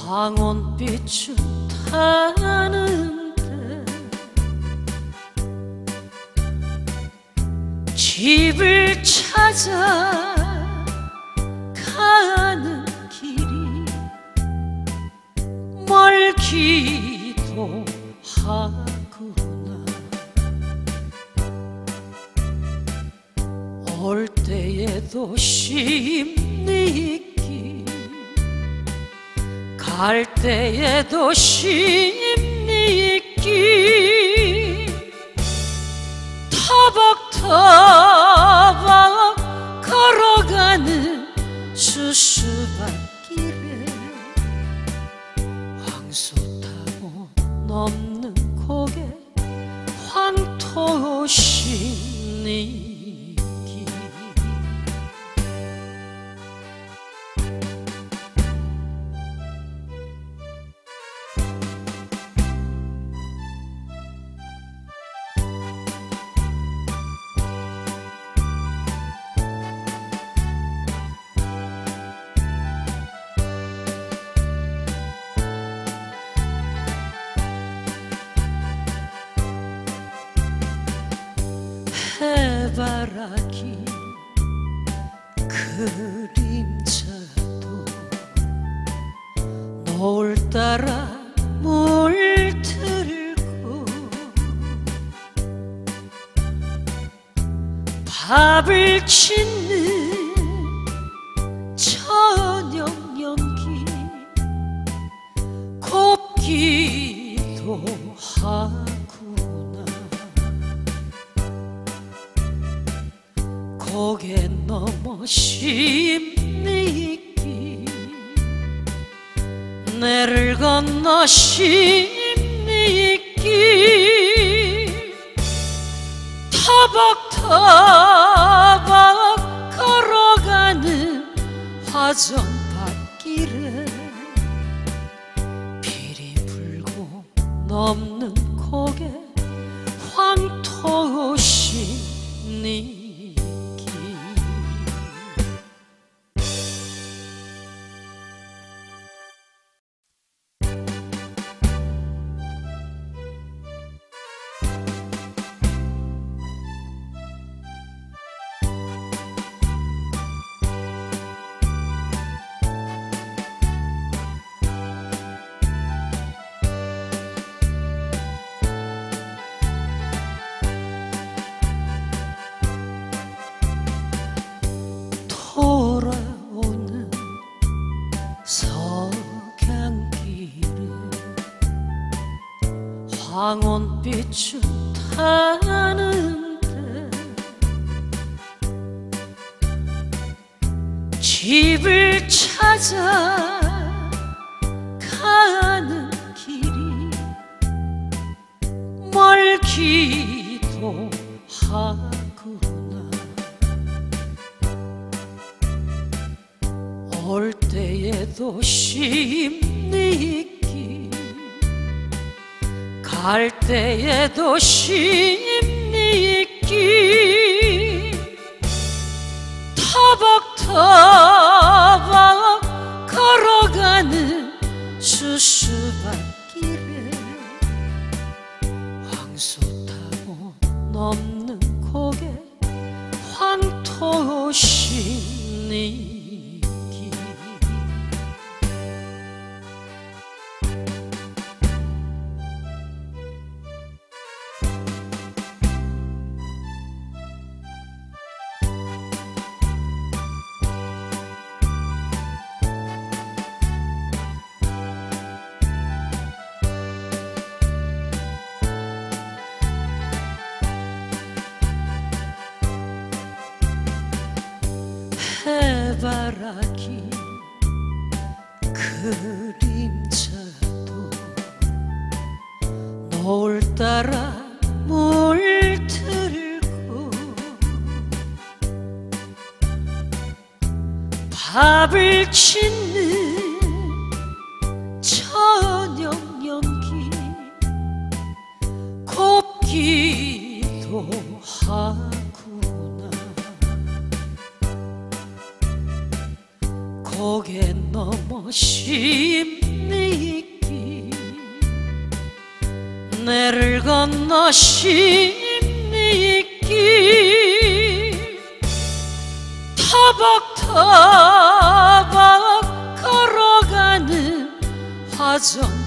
황혼빛을 타는데 집을 찾아 가는 길이 멀기도 하구나. 올 때에도 심리 있기, 갈 때에도 심리 있기. 터벅터벅 걸어가는 수수밭길에 황소 타고 넘는 고개 황토신이기. 해바라기 그림자도 노을 따라 물들고 밥을 짓는 저녁 연기 곱기도 하구나. 고개 넘어 심리 있기, 내를 건너 심리 있기. 터벅터벅 걸어가는 화전밭길에 비리 불고 넘는 고개 황토신이. 돌아오는 석양길에 황혼빛을 타는데 집을 찾아 가는 길이 멀기도 하구나. 올 때에도 심리 있기, 갈 때에도 심리 있기. 터벅터벅 걸어가는 수수밭길에 황소 타고 넘는 고개 황토신이. 해바라기 그림자도 노을 따라 물들고 밥을 짓는 저녁 연기 곱기도 하구나. 고개 넘어 심리 십리길 내를 건너 십리길 터벅터벅 걸어가는 화정